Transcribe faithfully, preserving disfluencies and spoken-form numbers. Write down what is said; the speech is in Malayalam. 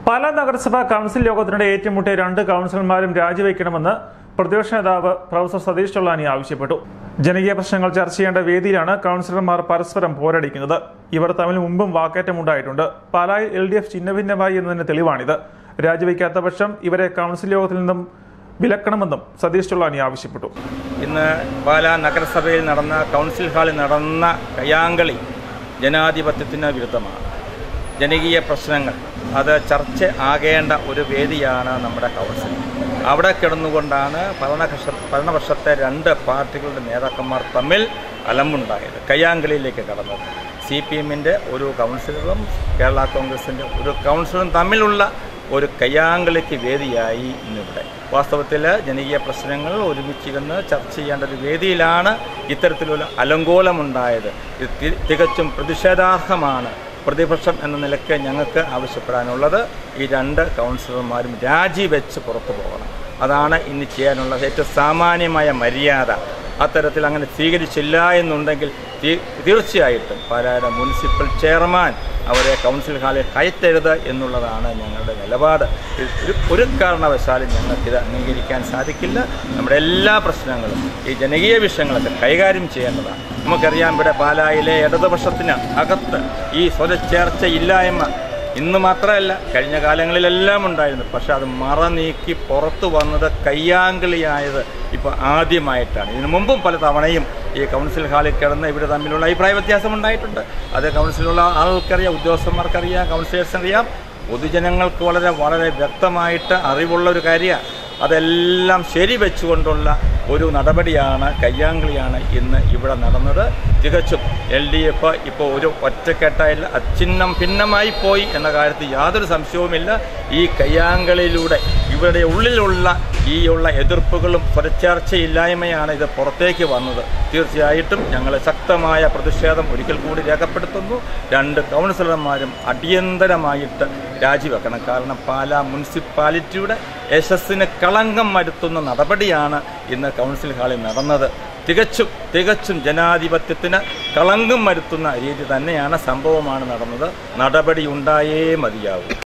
പാലാ നഗരസഭാ കൗൺസിൽ യോഗത്തിനിടെ ഏറ്റുമുട്ടിയ രണ്ട് കൗൺസിലർമാരും രാജിവെക്കണമെന്ന് പ്രതിപക്ഷ നേതാവ് പ്രൊഫസർ സതീഷ് ചൊള്ളാനി ആവശ്യപ്പെട്ടു. ജനകീയ പ്രശ്നങ്ങൾ ചർച്ച ചെയ്യേണ്ട വേദിയിലാണ് കൗൺസിലർമാർ പരസ്പരം പോരടിക്കുന്നത്. ഇവർ തമ്മിൽ മുമ്പും വാക്കേറ്റമുണ്ടായിട്ടുണ്ട്. പാലായിൽ എൽ ഡി എഫ് ചിഹ്നഭിന്നമായി എന്നതിന് തെളിവാണിത്. രാജിവെക്കാത്ത പക്ഷം ഇവരെ കൗൺസിൽ യോഗത്തിൽ നിന്നും വിലക്കണമെന്നും സതീഷ് ചൊള്ളാനി ആവശ്യപ്പെട്ടു. ഇന്ന് പാലാ നഗരസഭയിൽ നടന്ന കൗൺസിൽ ഹാളിൽ നടന്ന കയ്യാങ്കളി ജനാധിപത്യത്തിന് വിരുദ്ധമാണ്. ജനകീയ പ്രശ്നങ്ങൾ അത് ചർച്ച ആകേണ്ട ഒരു വേദിയാണ് നമ്മുടെ കൗൺസിൽ. അവിടെ കിടന്നുകൊണ്ടാണ് ഭരണകക്ഷ ഭരണപക്ഷത്തെ രണ്ട് പാർട്ടികളുടെ നേതാക്കന്മാർ തമ്മിൽ അലമ്പുണ്ടായത്, കയ്യാങ്കളിയിലേക്ക് കടന്നത്. സി പി എമ്മിൻ്റെ ഒരു കൗൺസിലറും കേരള കോൺഗ്രസിൻ്റെ ഒരു കൗൺസിലറും തമ്മിലുള്ള ഒരു കയ്യാങ്കളിക്ക് വേദിയായി ഇന്നിവിടെ. വാസ്തവത്തിൽ ജനകീയ പ്രശ്നങ്ങൾ ഒരുമിച്ചിരുന്ന് ചർച്ച ചെയ്യേണ്ട ഒരു വേദിയിലാണ് ഇത്തരത്തിലുള്ള അലങ്കോലമുണ്ടായത്. ഇത് തികച്ചും പ്രതിഷേധാർഹമാണ്. പ്രതിപക്ഷം എന്ന നിലയ്ക്ക് ഞങ്ങൾക്ക് ആവശ്യപ്പെടാനുള്ളത് ഈ രണ്ട് കൗൺസിലർമാരും രാജിവെച്ച് പുറത്തു പോകണം. അതാണ് ഇനി ചെയ്യാനുള്ള ഏറ്റവും സാമാന്യമായ മര്യാദ. അത്തരത്തിൽ അങ്ങനെ സ്വീകരിച്ചില്ല എന്നുണ്ടെങ്കിൽ തീർച്ചയായിട്ടും പാലായുടെ മുനിസിപ്പൽ ചെയർമാൻ അവരെ കൗൺസിൽ ഹാളിൽ കയറ്റരുത് എന്നുള്ളതാണ് ഞങ്ങളുടെ നിലപാട്. ഒരു കാരണവശാലും ഞങ്ങൾക്കിത് അംഗീകരിക്കാൻ സാധിക്കില്ല. നമ്മുടെ എല്ലാ പ്രശ്നങ്ങളും ഈ ജനകീയ വിഷയങ്ങളൊക്കെ കൈകാര്യം ചെയ്യേണ്ടതാണ്. നമുക്കറിയാം, ഇവിടെ പാലായിലെ ഇടതുപക്ഷത്തിന് അകത്ത് ഈ സ്വരച്ചേർച്ച ഇല്ലായ്മ ഇന്ന് മാത്രമല്ല കഴിഞ്ഞ കാലങ്ങളിലെല്ലാം ഉണ്ടായിരുന്നു. പക്ഷെ അത് മറ നീക്കി പുറത്തു വന്നത് കയ്യാങ്കളിയായത് ഇപ്പോൾ ആദ്യമായിട്ടാണ്. ഇതിനു മുമ്പും പല തവണയും ഈ കൗൺസിൽ ഹാളിൽ കിടന്ന് ഇവർ തമ്മിലുള്ള അഭിപ്രായ വ്യത്യാസം ഉണ്ടായിട്ടുണ്ട്. അത് കൗൺസിലുള്ള ആൾക്കറിയാം, ഉദ്യോഗസ്ഥന്മാർക്കറിയാം, കൗൺസിലേഴ്സിനറിയാം, പൊതുജനങ്ങൾക്ക് വളരെ വളരെ വ്യക്തമായിട്ട് അറിവുള്ള ഒരു കാര്യമാണ്. അതെല്ലാം ശരിവെച്ചുകൊണ്ടുള്ള ഒരു നടപടിയാണ്, കയ്യാങ്കളിയാണ് ഇന്ന് ഇവിടെ നടന്നത്. തികച്ചും എൽ ഡി എഫ് ഇപ്പോൾ ഒരു ഒറ്റക്കെട്ടായില്ല, അച്ഛിന്നം ഭിന്നമായി പോയി എന്ന കാര്യത്തിൽ യാതൊരു സംശയവുമില്ല. ഈ കയ്യാങ്കളിയിലൂടെ ഇവരുടെ ഉള്ളിലുള്ള ഈ ഉള്ള എതിർപ്പുകളും സ്വരച്ചേർച്ചയില്ലായ്മയാണ് ഇത് പുറത്തേക്ക് വന്നത്. തീർച്ചയായിട്ടും ഞങ്ങൾ ശക്തമായ പ്രതിഷേധം ഒരിക്കൽ കൂടി രേഖപ്പെടുത്തുന്നു. രണ്ട് കൗൺസിലർമാരും അടിയന്തരമായിട്ട് രാജിവെക്കണം. കാരണം പാലാ മുനിസിപ്പാലിറ്റിയുടെ യശസ്സിന് കളങ്കം വരുത്തുന്ന നടപടിയാണ് ഇന്ന് കൗൺസിൽ ഹാളിൽ നടന്നത്. തികച്ചും തികച്ചും ജനാധിപത്യത്തിന് കളങ്കം വരുത്തുന്ന രീതി തന്നെയാണ്, സംഭവമാണ് നടന്നത്. നടപടി ഉണ്ടായേ മതിയാവൂ.